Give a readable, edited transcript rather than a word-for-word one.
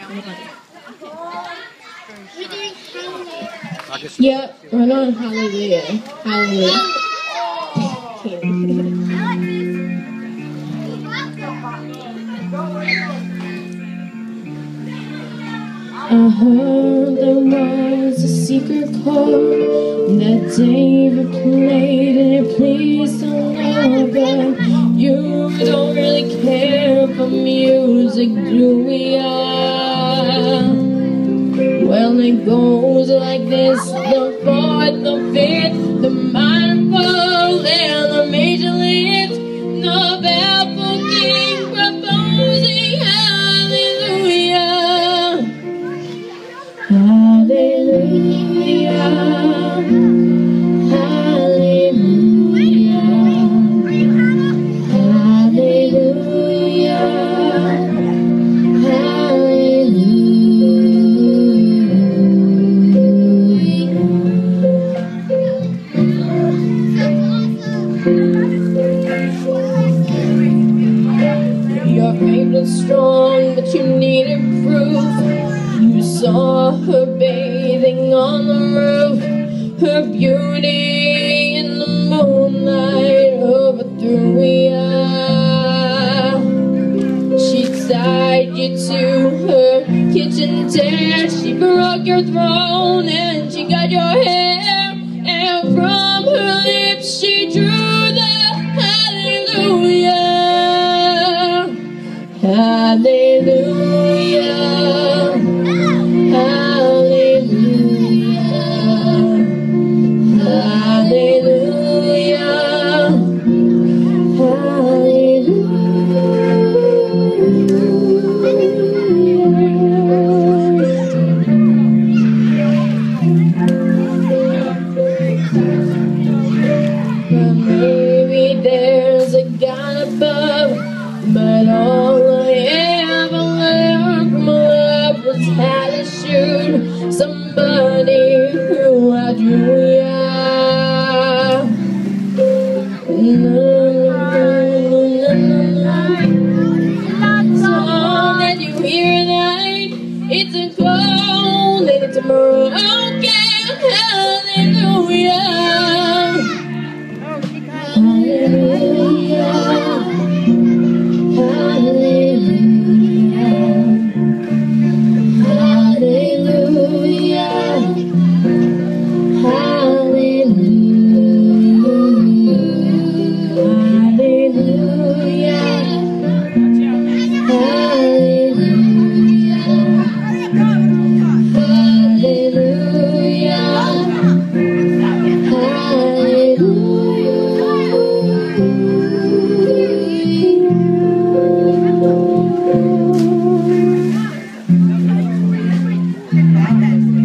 Yep, we're on Hallelujah. Hallelujah. I heard there was a secret chord that David played, and it pleased so well, but you don't really care for music, do we? Well, it goes like this: the fourth, the fifth, the minor and the major lift, the baffled king proposing hallelujah. Hallelujah, hallelujah, hallelujah, hallelujah. Your faith was strong, but you needed proof. You saw her bathing on the roof, her beauty in the moonlight overthrew you. She tied you to her kitchen chair, she broke your throne and she got your hair, and from her lips she drew the hallelujah. Hallelujah, hallelujah, hallelujah, Well, maybe there's a God above, but all I ever learned from love was how to shoot somebody who outdrew ya. Song that you hear tonight, it's a cold and it's a broken hallelujah. Hallelujah. Hallelujah, hallelujah, hallelujah, hallelujah.